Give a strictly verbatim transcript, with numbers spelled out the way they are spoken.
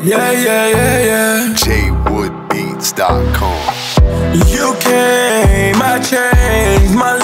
Yeah, yeah, yeah, yeah. J Wood Beats dot com. You came, I changed my